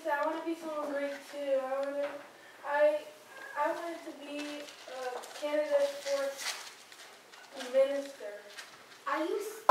said, I want to be someone great too. I wanted to be Canada's fourth minister. Are you